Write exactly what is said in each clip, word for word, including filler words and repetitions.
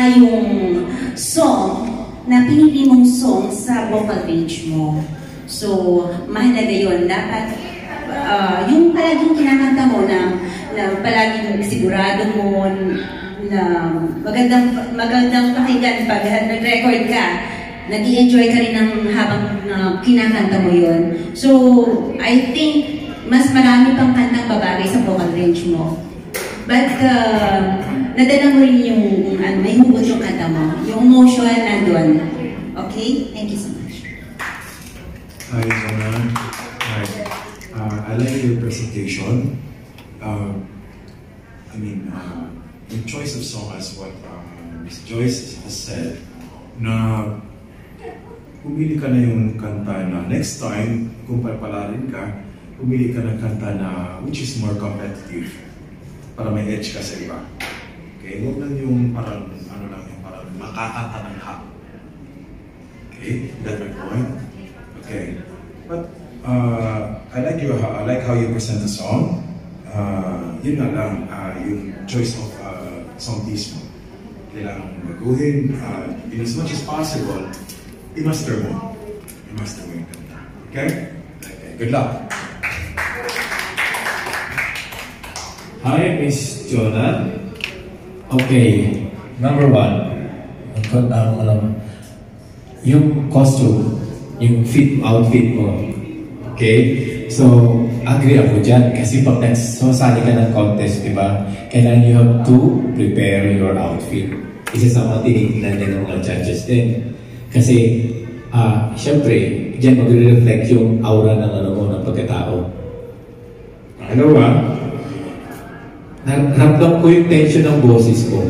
yung song na pinili mong song sa vocal range mo. So, mahalaga yun. Dapat, uh, yung palaging kinakanta mo na, na palaging sigurado mo na magandang, magandang pakinggan pag nag-record ka, nag-i-enjoy ka rin ng habang uh, kinakanta mo yun. So, I think, mas marami pang kantang babagay sa vocal range mo. But, uh, nadala mo rin yung, ano, may hugot yung kanta mo. Yung emotion nandun. Okay? Thank you so much. Hi, Jonah. Hi. Uh, I like your presentation. Uh, I mean, uh, your choice of song as what uh, Miss Joyce has said, na pumili ka na yung kanta na next time, kung papalarin ka, pumili ka ng kanta na which is more competitive para may edge ka sa iba. Okay? Huwag lang yung parang, ano lang yung parang makakanta ng hap. Okay? That's my point. Okay, but uh, I like you. I like how you present the song. Uh, yun nga lang, uh, yung choice of uh, song piece mo. Kailangan mong baguhin. Uh, in as much as possible, i-master mo. I-master mo yung kanta. Okay? Okay, good luck. Hi, Miss Jonah. Okay, number one, ang alam, yung costume. Yung fit outfit mo. Okay? So, agree ako dyan. Kasi pag nagsasali ka ng contest, di ba? Kailangan you have to prepare your outfit. Isa sa mga tinitingnan din ng mga judges din. Kasi, ah, uh, syempre, dyan mag-reflect yung aura ng ano mo, ng pagkatao. Ano ba? Naramdam ko yung tension ng boses ko.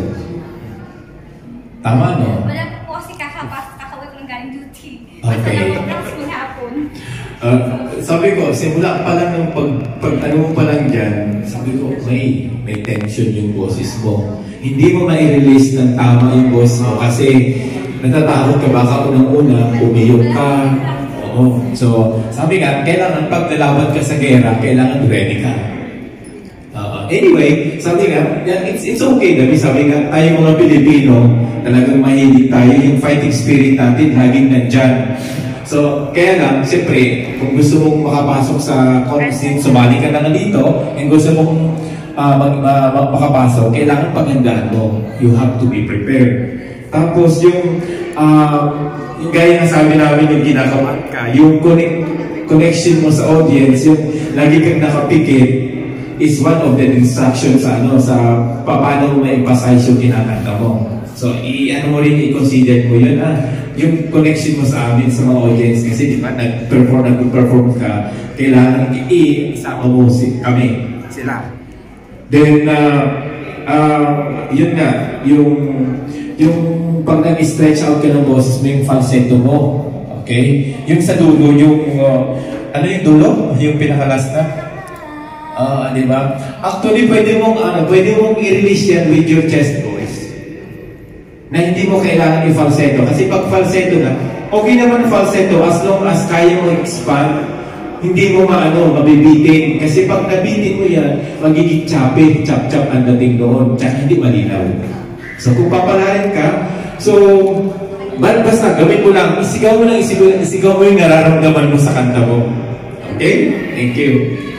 Tama, no? Wala po kasi kakawin ko ng galing duty. Okay. Uh, sabi ko, simula pa lang ng pag, pag ano mo pa lang dyan, sabi ko, may, may tension yung boses mo. Hindi mo mai-release ng tama yung boses mo kasi natatakot ka baka unang-una, umiyok ka. Oo. So, sabi nga, kailangan pag nalaban ka sa gera, kailangan ready ka. Uh, anyway, sabi nga, it's, it's okay na, sabi nga, tayo mga Pilipino, talagang mahilig tayo, yung fighting spirit natin, laging nandyan. So, kaya lang, siyempre, kung gusto mong makapasok sa contest, sumali ka na nga dito, and gusto mong uh, mag, uh, makapasok, kailangan pagandahan mo. You have to be prepared. Tapos, yung, uh, yung gaya na sabi namin, yung ginagawa ka, yung connect, connection mo sa audience, yung lagi kang nakapikit, is one of the instructions sa, ano, sa paano mo ma-emphasize yung kinakanta mo. So, i-ano mo rin, i-consider mo yun, ah, yung connection mo sa amin, sa mga audience, kasi di ba, nag-perform, nag-perform ka, kailangan i-isama mo si kami, sila. Then, uh, uh, yun nga, yung, yung pag nag-stretch out ka ng boses mo, yung falsetto mo, okay? Yung sa dulo, yung, uh, ano yung dulo? Yung pinakalas na? Uh, di ba? Actually, pwede mong, ano, pwede mong i-release yan with your chest voice. Na hindi mo kailangan yung falsetto. Kasi pag falsetto na, okay naman falsetto as long as kaya mo expand, hindi mo maano, mabibitin. Kasi pag nabitin mo yan, magiging choppy, chop-chop ang dating doon. Tsaka hindi malinaw. So kung papalarin ka, so, basta gawin mo lang, isigaw mo lang, isigaw, isigaw mo yung nararamdaman mo sa kanta mo. Okay? Thank you.